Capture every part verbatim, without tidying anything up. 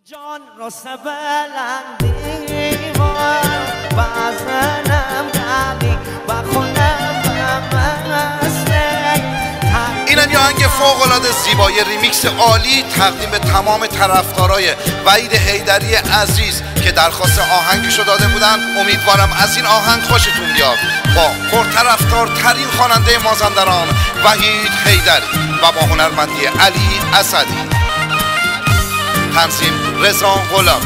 جان راست بلندی بازنم قبی و خونم این هم یه آهنگ فوق‌العاده زیبای ریمیکس عالی تقدیم به تمام طرفدارای وحید حیدری عزیز که درخواست آهنگشو داده بودن. امیدوارم از این آهنگ خوشتون بیاد. با پرطرفدارترین خواننده مازندران وحید حیدری و با هنرمندی علی اسدی. تنظیم رضا غلامی.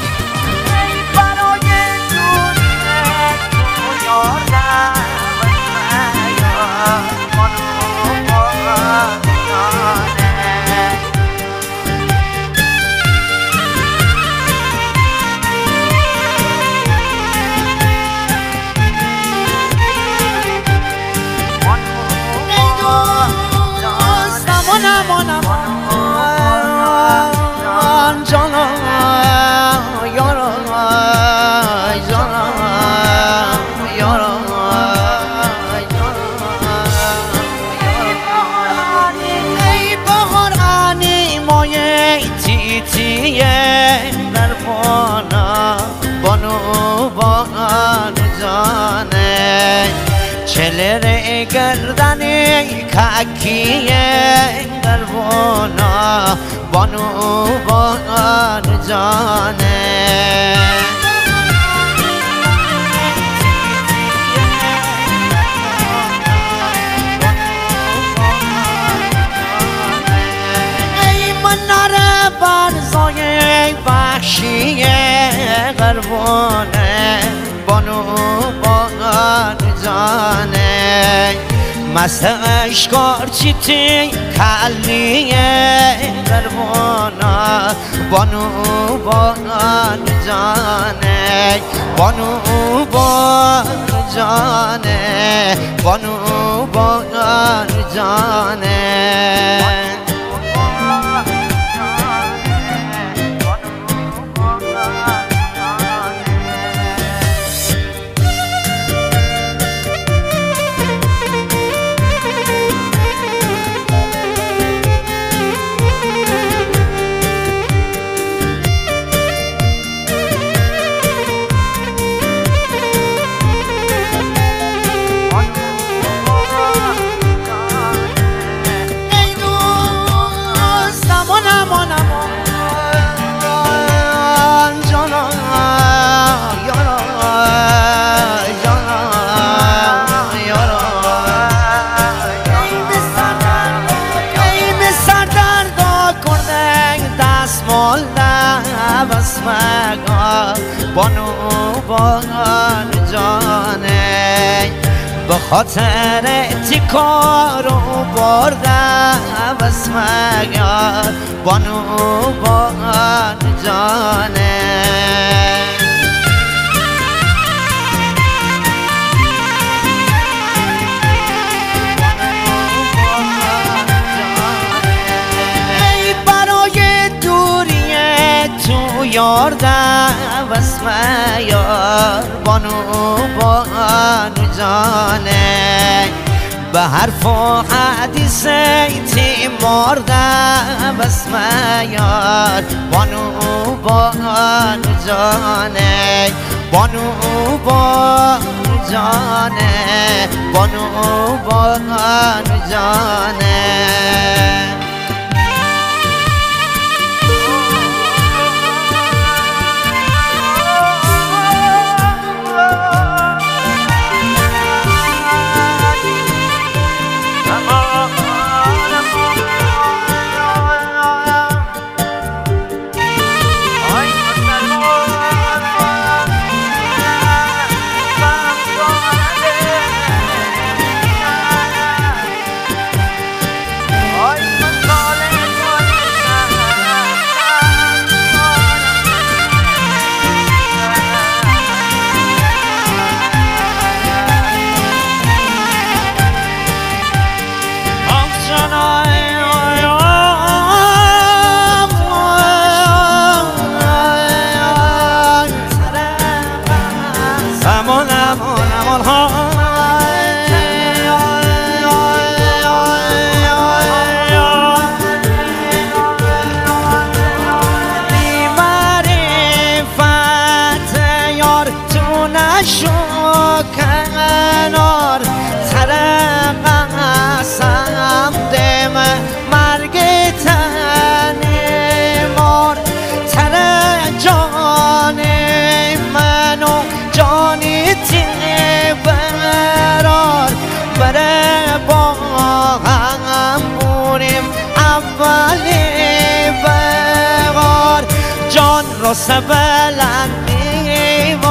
چلره گردنی ککیه دروانا بانو بان جانه ای من نره برزای بخشیه غربانه بانو بان جانه مست اشکار چیتی کلیه دروانا بانو بان جانه بانو بان جانه بانو بان جانه بانو بان جانه به خاطر تیکارو بردم اسم یار بانو بان جانه ای برای دوری تو یاردم اسم یار بانو بان جانه به حرف و حدیث تی مردم اسم یار بانو بان جانه بانو بان جانه بانو بان جانه Ay جان راست بلندی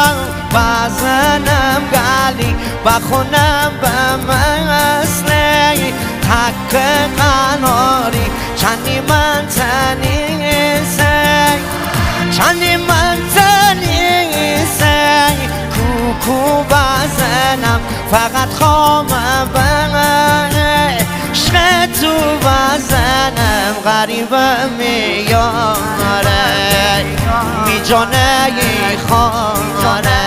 بزنم گلی بخونم به مثلی تک قناری چندی من تنیسی چندی من تنیسی کوکو بزنم فقط خامه به عشق تو بزنم غریبه میاره میجانه خانه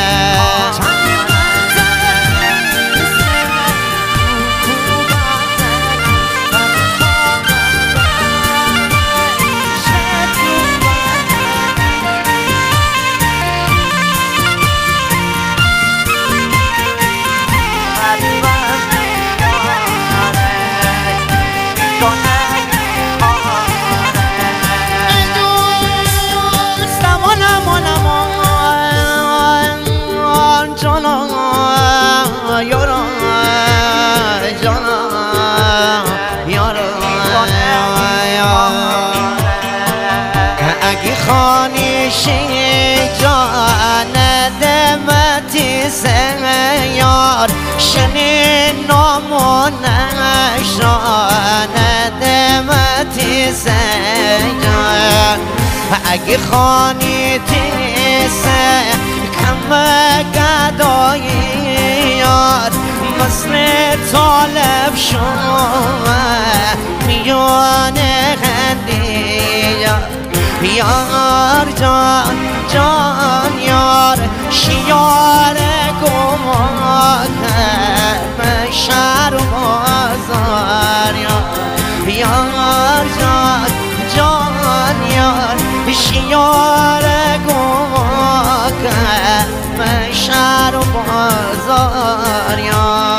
یار شنین نامونش ندمتی سیار اگه خانی تیسه کم گدایی یار مثل طالب شد میونه خندی یار جان جان یار شیار گمان شهر و بازار یار جان جان یار شیار گمان شهر و بازار یار